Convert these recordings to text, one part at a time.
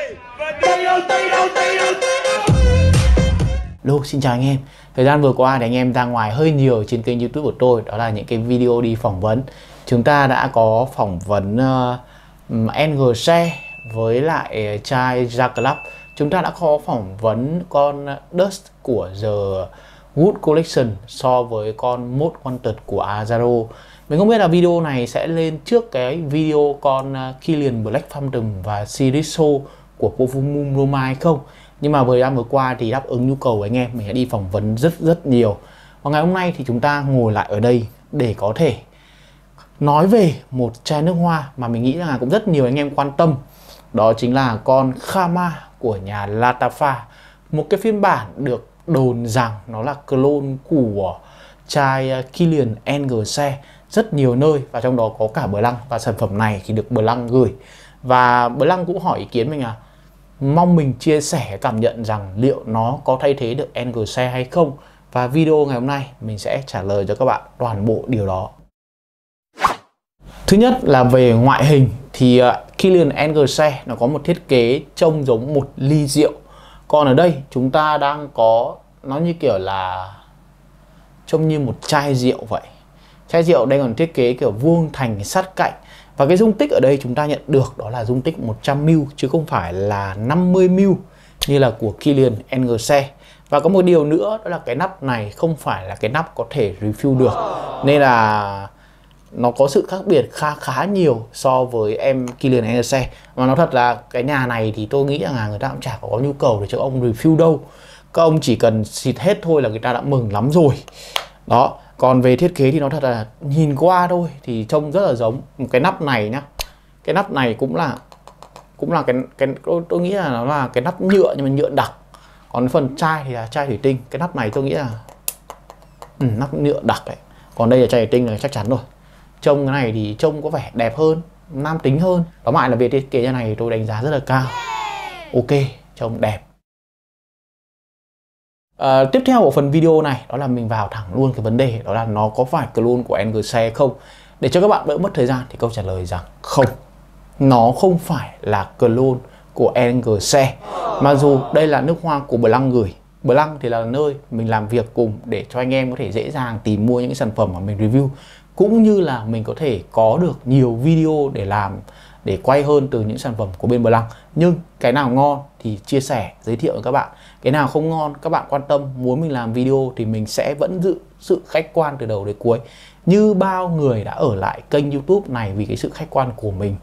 Hello, xin chào anh em. Thời gian vừa qua thì anh em ra ngoài hơi nhiều trên kênh YouTube của tôi. Đó là những cái video đi phỏng vấn. Chúng ta đã có phỏng vấn NGC với lại trai Jaclup. Chúng ta đã có phỏng vấn con Dust của The Good Collection so với con Most Wanted của Azaro. Mình không biết là video này sẽ lên trước cái video con Killian Black Phantom và Siriso của Perfumum Roma hay không. Nhưng mà thời gian vừa qua thì đáp ứng nhu cầu của anh em, mình đã đi phỏng vấn rất nhiều. Và ngày hôm nay thì chúng ta ngồi lại ở đây để có thể nói về một chai nước hoa mà mình nghĩ là cũng rất nhiều anh em quan tâm. Đó chính là con Kama của nhà Lattafa. Một cái phiên bản được đồn rằng nó là clone của chai Killian NGC rất nhiều nơi, và trong đó có cả Blanc. Và sản phẩm này thì được Blanc gửi. Và Blanc cũng hỏi ý kiến mình là mong mình chia sẻ cảm nhận rằng liệu nó có thay thế được NGC hay không. Và video ngày hôm nay mình sẽ trả lời cho các bạn toàn bộ điều đó. Thứ nhất là về ngoại hình thì Killian NGC nó có một thiết kế trông giống một ly rượu. Còn ở đây chúng ta đang có nó như kiểu là trông như một chai rượu vậy. Chai rượu đây còn thiết kế kiểu vuông thành sát cạnh. Và cái dung tích ở đây chúng ta nhận được đó là dung tích 100ml chứ không phải là 50ml như là của Killian NGC. Và có một điều nữa đó là cái nắp này không phải là cái nắp có thể refill được, nên là nó có sự khác biệt khá nhiều so với em Killian NGC. Mà nói thật là cái nhà này thì tôi nghĩ là người ta cũng chả có nhu cầu để cho ông refill đâu. Các ông chỉ cần xịt hết thôi là người ta đã mừng lắm rồi. Đó. Còn về thiết kế thì nó thật là nhìn qua thôi thì trông rất là giống. Cái nắp này nhá, cái nắp này cũng là cái tôi nghĩ là nó là cái nắp nhựa nhưng mà nhựa đặc. Còn phần chai thì là chai thủy tinh. Cái nắp này tôi nghĩ là nắp nhựa đặc đấy. Còn đây là chai thủy tinh là chắc chắn rồi. Trông cái này thì trông có vẻ đẹp hơn, nam tính hơn. Tóm lại là về thiết kế như này tôi đánh giá rất là cao. Ok, trông đẹp. Tiếp theo của phần video này đó là mình vào thẳng luôn cái vấn đề, đó là nó có phải clone của NGC hay không. Để cho các bạn đỡ mất thời gian thì câu trả lời rằng không, nó không phải là clone của NGC. Mặc dù đây là nước hoa của Blanc gửi. Blanc thì là nơi mình làm việc cùng để cho anh em có thể dễ dàng tìm mua những cái sản phẩm mà mình review, cũng như là mình có thể có được nhiều video để quay hơn từ những sản phẩm của bên Blanc. Nhưng cái nào ngon thì chia sẻ, giới thiệu với các bạn. Cái nào không ngon các bạn quan tâm muốn mình làm video thì mình sẽ vẫn giữ sự khách quan từ đầu đến cuối, như bao người đã ở lại kênh YouTube này vì cái sự khách quan của mình.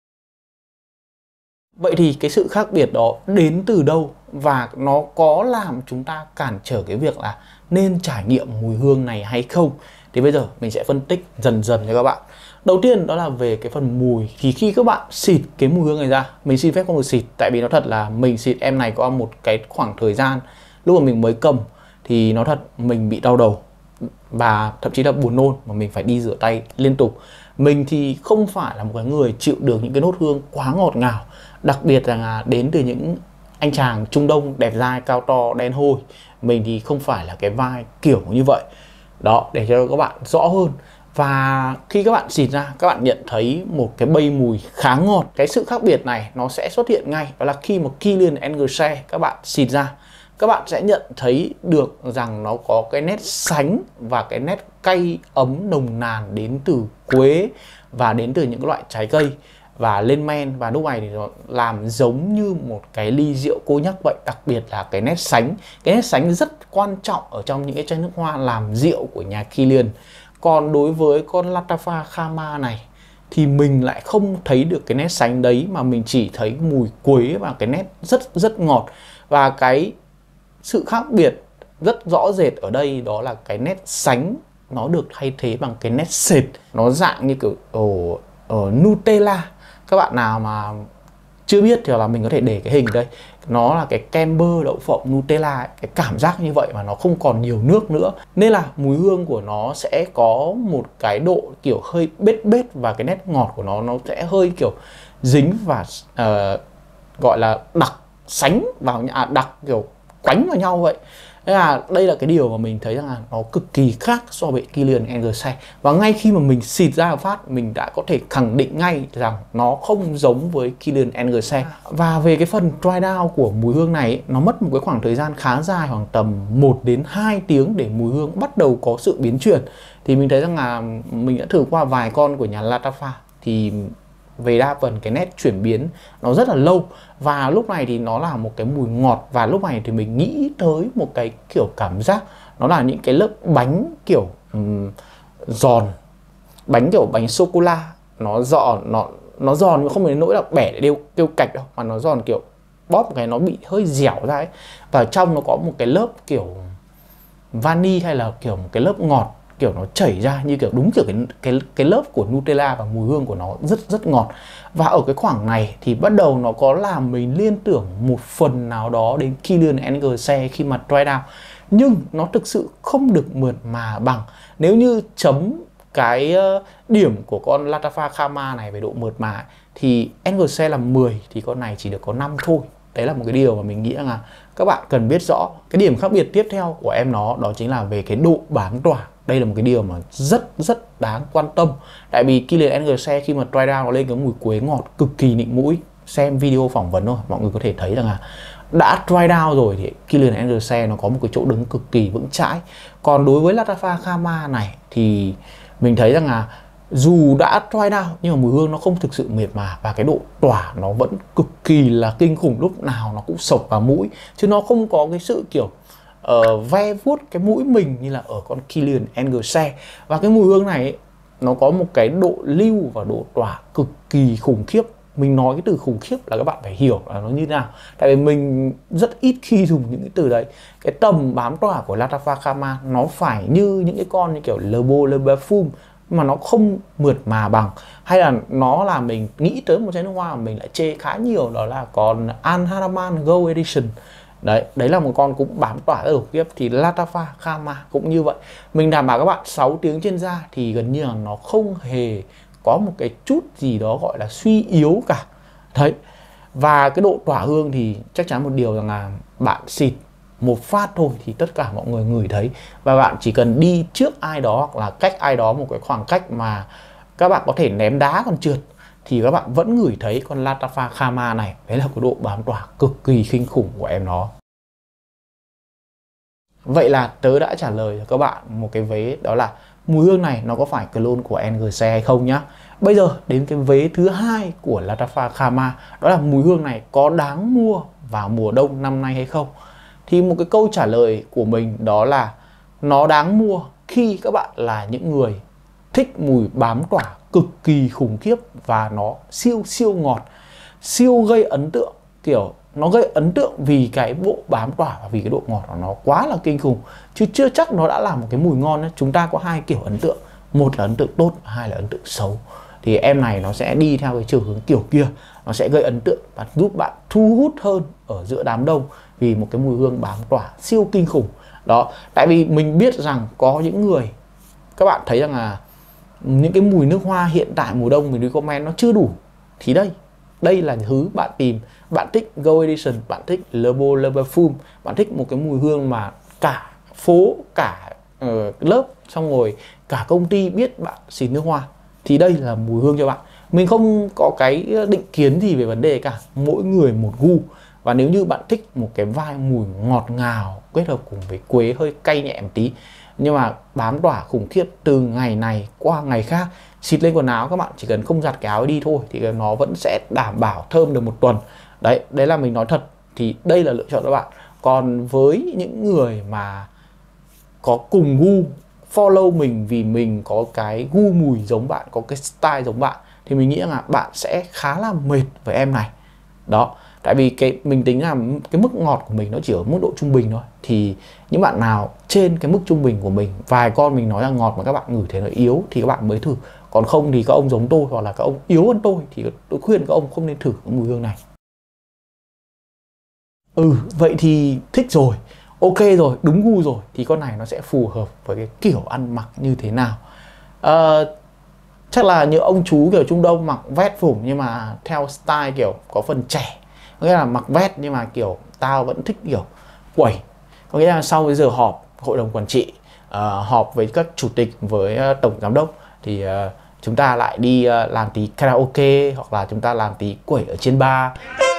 Vậy thì cái sự khác biệt đó đến từ đâu và nó có làm chúng ta cản trở cái việc là nên trải nghiệm mùi hương này hay không? Thì bây giờ mình sẽ phân tích dần cho các bạn. Đầu tiên đó là về cái phần mùi. Thì khi các bạn xịt cái mùi hương này ra, mình xin phép không được xịt, tại vì nó thật là mình xịt em này có một cái khoảng thời gian lúc mà mình mới cầm thì nó thật mình bị đau đầu và thậm chí là buồn nôn mà mình phải đi rửa tay liên tục. Mình thì không phải là một cái người chịu được những cái nốt hương quá ngọt ngào, đặc biệt là đến từ những anh chàng Trung Đông đẹp dai, cao to, đen hôi. Mình thì không phải là cái vai kiểu như vậy. Đó, để cho các bạn rõ hơn. Và khi các bạn xịt ra, các bạn nhận thấy một cái bay mùi khá ngọt. Cái sự khác biệt này nó sẽ xuất hiện ngay. Đó là khi mà Killian NGC các bạn xịt ra, các bạn sẽ nhận thấy được rằng nó có cái nét sánh và cái nét cay ấm nồng nàn đến từ quế và đến từ những loại trái cây và lên men. Và lúc này thì nó làm giống như một cái ly rượu cô nhắc vậy. Đặc biệt là cái nét sánh. Cái nét sánh rất quan trọng ở trong những cái chai nước hoa làm rượu của nhà Killian. Còn đối với con Lattafa Kama này thì mình lại không thấy được cái nét sánh đấy, mà mình chỉ thấy mùi quế và cái nét rất ngọt. Và cái sự khác biệt rất rõ rệt ở đây đó là cái nét sánh nó được thay thế bằng cái nét sệt. Nó dạng như kiểu ở Nutella. Các bạn nào mà chưa biết thì là mình có thể để cái hình đây. Nó là cái kem bơ đậu phộng Nutella ấy. Cái cảm giác như vậy mà nó không còn nhiều nước nữa. Nên là mùi hương của nó sẽ có một cái độ kiểu hơi bết và cái nét ngọt của nó sẽ hơi kiểu dính và gọi là đặc sánh vào đặc kiểu quánh vào nhau vậy. Thế là đây là cái điều mà mình thấy rằng là nó cực kỳ khác so với Kylian Anderson. Và ngay khi mà mình xịt ra phát, mình đã có thể khẳng định ngay rằng nó không giống với Kylian Anderson. Và về cái phần dry down của mùi hương này, nó mất một cái khoảng thời gian khá dài, khoảng tầm 1 đến 2 tiếng để mùi hương bắt đầu có sự biến chuyển. Thì mình thấy rằng là mình đã thử qua vài con của nhà Lattafa thì về đa phần cái nét chuyển biến nó rất là lâu, và lúc này thì nó là một cái mùi ngọt. Và lúc này thì mình nghĩ tới một cái kiểu cảm giác nó là những cái lớp bánh kiểu giòn, bánh kiểu bánh sô cô la, nó giòn không đến nỗi là bẻ để kêu cạch đâu, mà nó giòn kiểu bóp một cái nó bị hơi dẻo ra ấy, và trong nó có một cái lớp kiểu vani hay là kiểu một cái lớp ngọt, kiểu nó chảy ra như kiểu đúng kiểu cái lớp của Nutella, và mùi hương của nó rất ngọt. Và ở cái khoảng này thì bắt đầu nó có làm mình liên tưởng một phần nào đó đến Kylian Anderson khi mà dry down, nhưng nó thực sự không được mượt mà bằng. Nếu như chấm cái điểm của con Lattafa Kama này về độ mượt mà thì Anderson là 10 thì con này chỉ được có 5 thôi. Đấy là một cái điều mà mình nghĩ là các bạn cần biết rõ. Cái điểm khác biệt tiếp theo của em nó đó chính là về cái độ bám tỏa. Đây là một cái điều mà rất đáng quan tâm. Tại vì Kylian Anderson khi mà dry down nó lên cái mùi quế ngọt cực kỳ nịnh mũi. Xem video phỏng vấn thôi, mọi người có thể thấy rằng là đã dry down rồi thì Kylian Anderson nó có một cái chỗ đứng cực kỳ vững chãi. Còn đối với Lattafa Kama này thì mình thấy rằng là dù đã dry down nhưng mà mùi hương nó không thực sự mượt mà, và cái độ tỏa nó vẫn cực kỳ là kinh khủng, lúc nào nó cũng sộc vào mũi, chứ nó không có cái sự kiểu ve vuốt cái mũi mình như là ở con Kylian Anderson. Và cái mùi hương này ấy, nó có một cái độ lưu và độ tỏa cực kỳ khủng khiếp. Mình nói cái từ khủng khiếp là các bạn phải hiểu là nó như thế nào, tại vì mình rất ít khi dùng những cái từ đấy. Cái tầm bám tỏa của Lattafa Kama nó phải như những cái con như kiểu Le Beau Le Parfum, mà nó không mượt mà bằng. Hay là nó là mình nghĩ tới một chai nước hoa mà mình lại chê khá nhiều, đó là con Al Haraman Gold Edition. Đấy là một con cũng bám tỏa rất khủng khiếp. Thì Lattafa Kama cũng như vậy. Mình đảm bảo các bạn 6 tiếng trên da thì gần như là nó không hề có một cái chút gì đó gọi là suy yếu cả. Đấy. Và cái độ tỏa hương thì chắc chắn một điều rằng là bạn xịt một phát thôi thì tất cả mọi người ngửi thấy, và bạn chỉ cần đi trước ai đó hoặc là cách ai đó một cái khoảng cách mà các bạn có thể ném đá còn trượt thì các bạn vẫn ngửi thấy con Lattafa Kama này. Đấy là cái độ bám tỏa cực kỳ kinh khủng của em nó. Vậy là tớ đã trả lời cho các bạn một cái vế, đó là mùi hương này nó có phải clone của NGC hay không nhá. Bây giờ đến cái vế thứ hai của Lattafa Kama, đó là mùi hương này có đáng mua vào mùa đông năm nay hay không. Thì một cái câu trả lời của mình đó là nó đáng mua khi các bạn là những người thích mùi bám tỏa cực kỳ khủng khiếp, và nó siêu ngọt, siêu gây ấn tượng. Kiểu nó gây ấn tượng vì cái bộ bám tỏa và vì cái độ ngọt của nó quá là kinh khủng, chứ chưa chắc nó đã là một cái mùi ngon. Chúng ta có hai kiểu ấn tượng, một là ấn tượng tốt, hai là ấn tượng xấu. Thì em này nó sẽ đi theo cái chiều hướng kiểu kia, nó sẽ gây ấn tượng và giúp bạn thu hút hơn ở giữa đám đông vì một cái mùi hương bám tỏa siêu kinh khủng đó. Tại vì mình biết rằng có những người, các bạn thấy rằng là những cái mùi nước hoa hiện tại mùa đông mình recommend nó chưa đủ, thì đây là thứ bạn tìm. Bạn thích Gold Edition, bạn thích Le Beau Le Parfum, bạn thích một cái mùi hương mà cả phố, cả lớp, xong rồi cả công ty biết bạn xịt nước hoa, thì đây là mùi hương cho bạn. Mình không có cái định kiến gì về vấn đề cả, mỗi người một gu. Và nếu như bạn thích một cái vibe mùi ngọt ngào kết hợp cùng với quế hơi cay nhẹ một tí, nhưng mà bám tỏa khủng khiếp từ ngày này qua ngày khác, xịt lên quần áo các bạn chỉ cần không giặt cái áo đi thôi thì nó vẫn sẽ đảm bảo thơm được một tuần. Đấy là mình nói thật, thì đây là lựa chọn các bạn. Còn với những người mà có cùng gu, follow mình vì mình có cái gu mùi giống bạn, có cái style giống bạn, thì mình nghĩ là bạn sẽ khá là mệt với em này đó. Tại vì mình tính là cái mức ngọt của mình nó chỉ ở mức độ trung bình thôi. Thì những bạn nào trên cái mức trung bình của mình, vài con mình nói là ngọt mà các bạn ngửi thấy nó yếu thì các bạn mới thử. Còn không thì các ông giống tôi hoặc là các ông yếu hơn tôi thì tôi khuyên các ông không nên thử cái mùi hương này. Vậy thì thích rồi, ok rồi, đúng gu rồi, thì con này nó sẽ phù hợp với cái kiểu ăn mặc như thế nào. Chắc là như ông chú kiểu Trung Đông mặc vest phủng nhưng mà theo style kiểu có phần trẻ, nghĩa là mặc vest nhưng mà kiểu tao vẫn thích kiểu quẩy, Có nghĩa là sau cái giờ họp hội đồng quản trị, họp với các chủ tịch, với tổng giám đốc thì chúng ta lại đi làm tí karaoke, hoặc là chúng ta làm tí quẩy ở trên bar.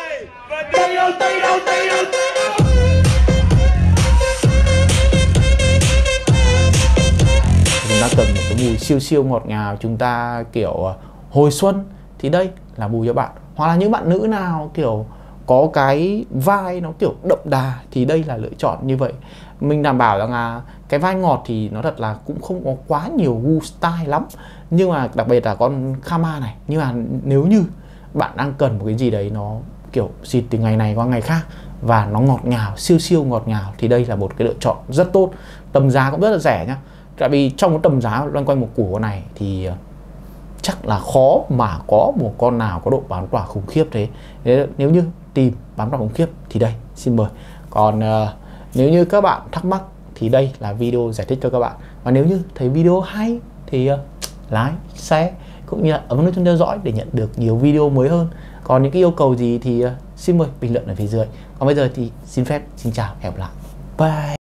Chúng ta cần một cái mùi siêu siêu ngọt ngào, chúng ta kiểu hồi xuân thì đây là mùi cho bạn. Hoặc là những bạn nữ nào kiểu có cái vai nó kiểu đậm đà thì đây là lựa chọn như vậy. Mình đảm bảo rằng là cái vai ngọt thì nó thật là cũng không có quá nhiều gu style lắm, nhưng mà đặc biệt là con Kama này. Nhưng mà nếu như bạn đang cần một cái gì đấy nó kiểu xịt từ ngày này qua ngày khác và nó ngọt ngào, siêu siêu ngọt ngào thì đây là một cái lựa chọn rất tốt. Tầm giá cũng rất là rẻ nhá. Tại vì trong cái tầm giá loanh quanh một củ con này thì chắc là khó mà có một con nào có độ bán quả khủng khiếp thế. Nếu như tìm bán quả khủng khiếp thì đây, xin mời. Còn nếu như các bạn thắc mắc thì đây là video giải thích cho các bạn. Và nếu như thấy video hay thì like, share cũng như là ấn nút chuông theo dõi để nhận được nhiều video mới hơn. Còn những cái yêu cầu gì thì xin mời bình luận ở phía dưới. Còn bây giờ thì xin phép, xin chào, hẹn gặp lại. Bye.